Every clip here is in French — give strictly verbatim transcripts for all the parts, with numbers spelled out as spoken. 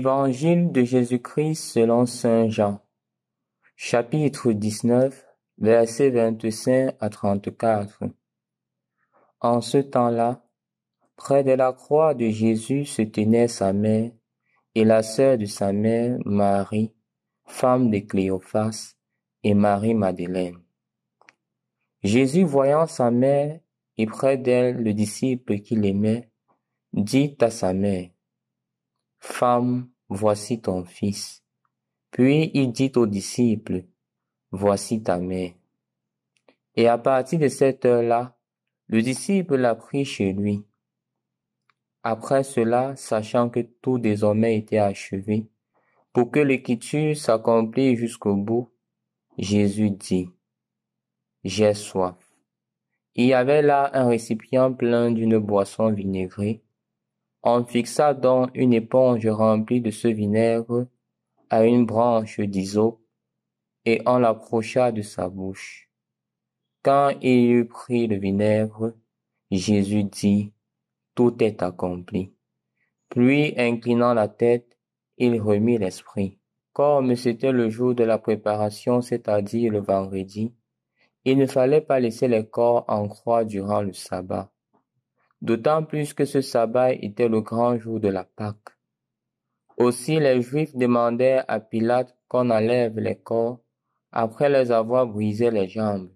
Évangile de Jésus-Christ selon saint Jean, chapitre dix-neuf, versets vingt-cinq à trente-quatre. En ce temps-là, près de la croix de Jésus se tenait sa mère et la sœur de sa mère, Marie, femme de Cléophas, et Marie-Madeleine. Jésus, voyant sa mère et près d'elle le disciple qu'il aimait, dit à sa mère, « Femme, voici ton fils. » Puis il dit au disciple, « Voici ta mère. » Et à partir de cette heure-là, le disciple l'a pris chez lui. Après cela, sachant que tout désormais était achevé, pour que l'écriture s'accomplisse jusqu'au bout, Jésus dit, « J'ai soif. » Il y avait là un récipient plein d'une boisson vinaigrée. On fixa donc une éponge remplie de ce vinaigre à une branche d'hysope et on l'approcha de sa bouche. Quand il eut pris le vinaigre, Jésus dit, « Tout est accompli. » Puis, inclinant la tête, il remit l'esprit. Comme c'était le jour de la préparation, c'est-à-dire le vendredi, il ne fallait pas laisser les corps en croix durant le sabbat. D'autant plus que ce sabbat était le grand jour de la Pâque. Aussi les Juifs demandèrent à Pilate qu'on enlève les corps après les avoir brisé les jambes.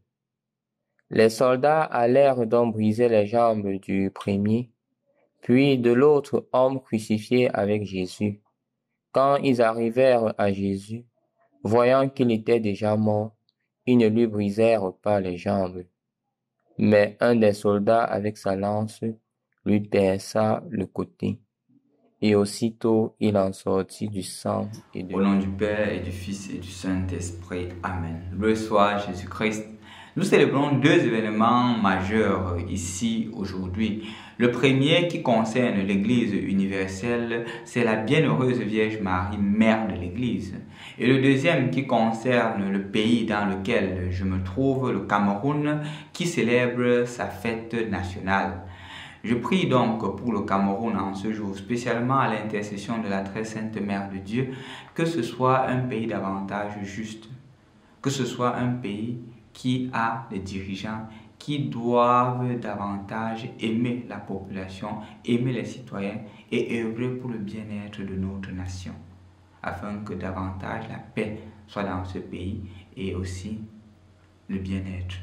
Les soldats allèrent donc briser les jambes du premier, puis de l'autre homme crucifié avec Jésus. Quand ils arrivèrent à Jésus, voyant qu'il était déjà mort, ils ne lui brisèrent pas les jambes. Mais un des soldats avec sa lance lui perça le côté. Et aussitôt il en sortit du sang et de... Au nom du Père et du Fils et du Saint-Esprit. Amen. Loué soit Jésus-Christ. Nous célébrons deux événements majeurs ici aujourd'hui. Le premier qui concerne l'Église universelle, c'est la bienheureuse Vierge Marie, mère de l'Église. Et le deuxième qui concerne le pays dans lequel je me trouve, le Cameroun, qui célèbre sa fête nationale. Je prie donc pour le Cameroun en ce jour, spécialement à l'intercession de la très sainte Mère de Dieu, que ce soit un pays davantage juste, que ce soit un pays qui a des dirigeants qui doivent davantage aimer la population, aimer les citoyens et œuvrer pour le bien-être de notre nation, afin que davantage la paix soit dans ce pays et aussi le bien-être.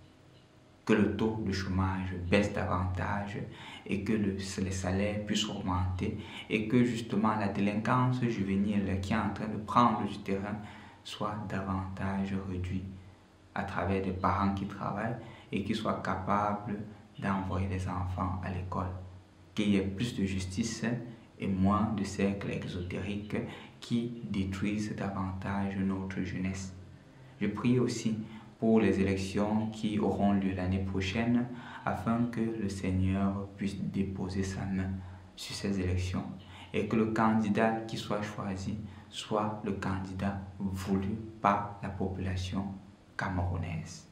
Que le taux de chômage baisse davantage et que le, les salaires puissent augmenter et que justement la délinquance juvénile qui est en train de prendre du terrain soit davantage réduite à travers des parents qui travaillent et qui soient capables d'envoyer les enfants à l'école. Qu'il y ait plus de justice et moins de cercles exotériques qui détruisent davantage notre jeunesse. Je prie aussi pour les élections qui auront lieu l'année prochaine, afin que le Seigneur puisse déposer sa main sur ces élections et que le candidat qui soit choisi soit le candidat voulu par la population camerounaise.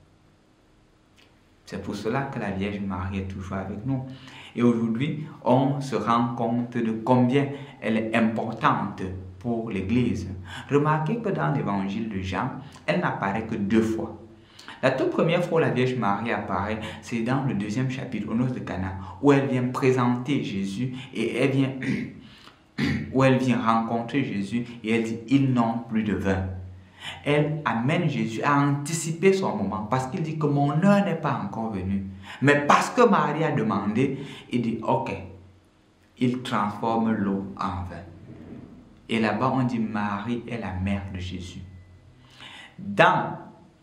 C'est pour cela que la Vierge Marie est toujours avec nous. Et aujourd'hui, on se rend compte de combien elle est importante pour l'Église. Remarquez que dans l'évangile de Jean, elle n'apparaît que deux fois. La toute première fois où la Vierge Marie apparaît, c'est dans le deuxième chapitre, aux noces de Cana, où elle vient présenter Jésus et elle vient, où elle vient rencontrer Jésus et elle dit, ils n'ont plus de vin. Elle amène Jésus à anticiper son moment parce qu'il dit que mon heure n'est pas encore venue. Mais parce que Marie a demandé, il dit, ok, il transforme l'eau en vin. Et là-bas, on dit Marie est la mère de Jésus. Dans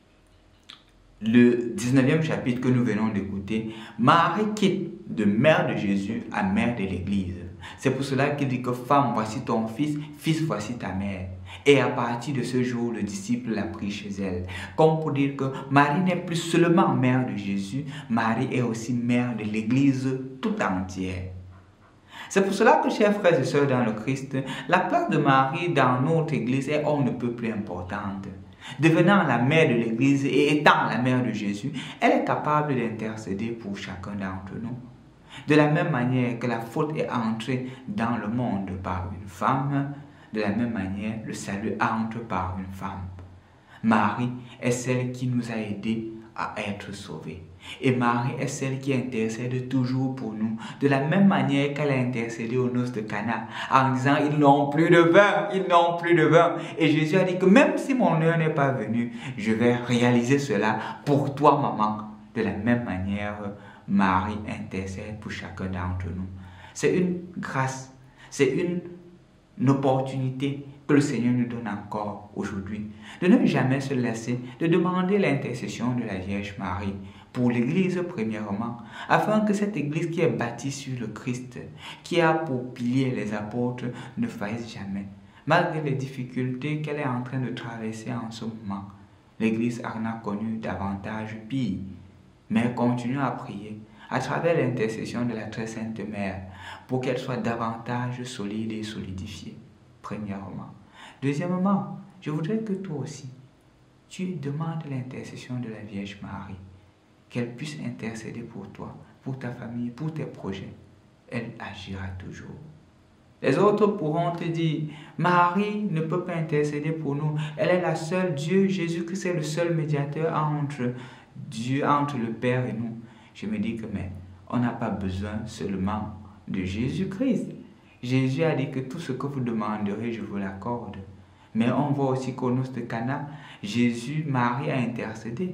le dix-neuvième chapitre que nous venons d'écouter, Marie quitte de mère de Jésus à mère de l'Église. C'est pour cela qu'il dit que femme, voici ton fils, fils, voici ta mère. Et à partir de ce jour, le disciple l'a pris chez elle. Comme pour dire que Marie n'est plus seulement mère de Jésus, Marie est aussi mère de l'Église tout entière. C'est pour cela que, chers frères et sœurs dans le Christ, la place de Marie dans notre Église est on ne peut plus importante. Devenant la mère de l'Église et étant la mère de Jésus, elle est capable d'intercéder pour chacun d'entre nous. De la même manière que la faute est entrée dans le monde par une femme, de la même manière, le salut entre par une femme. Marie est celle qui nous a aidés à être sauvés. Et Marie est celle qui intercède toujours pour nous, de la même manière qu'elle a intercédé aux noces de Cana, en disant, ils n'ont plus de vin, ils n'ont plus de vin. Et Jésus a dit que même si mon heure n'est pas venue, je vais réaliser cela pour toi, maman. De la même manière, Marie intercède pour chacun d'entre nous. C'est une grâce, c'est une, une opportunité que le Seigneur nous donne encore aujourd'hui, de ne jamais se laisser, de demander l'intercession de la Vierge Marie pour l'Église premièrement, afin que cette Église qui est bâtie sur le Christ, qui a pour pilier les apôtres, ne faillisse jamais. Malgré les difficultés qu'elle est en train de traverser en ce moment, l'Église en a connu davantage pire, mais continuons à prier à travers l'intercession de la Très Sainte Mère pour qu'elle soit davantage solide et solidifiée, premièrement. Deuxièmement, je voudrais que toi aussi, tu demandes l'intercession de la Vierge Marie, qu'elle puisse intercéder pour toi, pour ta famille, pour tes projets. Elle agira toujours. Les autres pourront te dire, Marie ne peut pas intercéder pour nous. Elle est la seule, Dieu, Jésus-Christ est le seul médiateur entre Dieu, entre le Père et nous. Je me dis que, mais on n'a pas besoin seulement de Jésus-Christ. Jésus a dit que tout ce que vous demanderez, je vous l'accorde. Mais on voit aussi qu'au noces de Cana, Jésus, Marie a intercédé.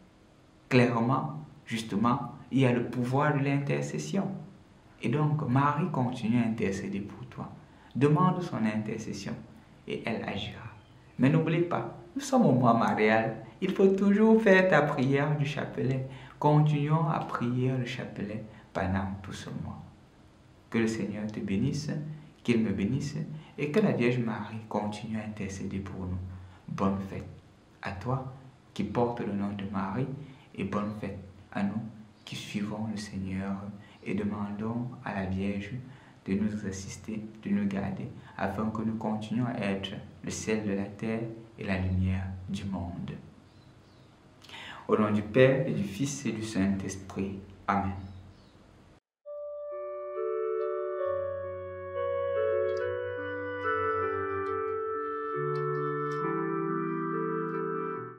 Clairement, justement, il y a le pouvoir de l'intercession. Et donc, Marie continue à intercéder pour toi. Demande son intercession et elle agira. Mais n'oublie pas, nous sommes au mois marial. Il faut toujours faire ta prière du chapelet. Continuons à prier le chapelet pendant tout ce mois. Que le Seigneur te bénisse, qu'il me bénisse et que la Vierge Marie continue à intercéder pour nous. Bonne fête à toi qui porte le nom de Marie et bonne fête à nous qui suivons le Seigneur et demandons à la Vierge de nous assister, de nous garder, afin que nous continuions à être le sel de la terre et la lumière du monde. Au nom du Père et du Fils et du Saint-Esprit. Amen.